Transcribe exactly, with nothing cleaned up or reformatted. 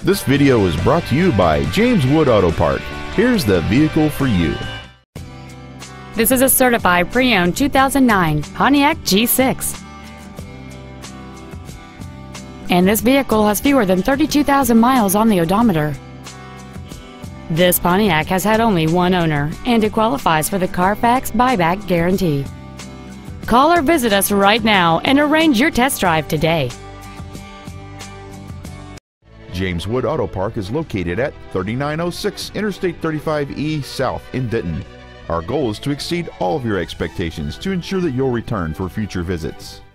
This video is brought to you by JamesWoodAutopark. Here's the vehicle for you. This is a certified pre-owned two thousand nine Pontiac G six. And this vehicle has fewer than thirty-two thousand miles on the odometer. This Pontiac has had only one owner, and it qualifies for the Carfax buyback guarantee. Call or visit us right now and arrange your test drive today. James Wood Auto Park is located at thirty-nine oh six Interstate thirty-five E South in Denton. Our goal is to exceed all of your expectations to ensure that you'll return for future visits.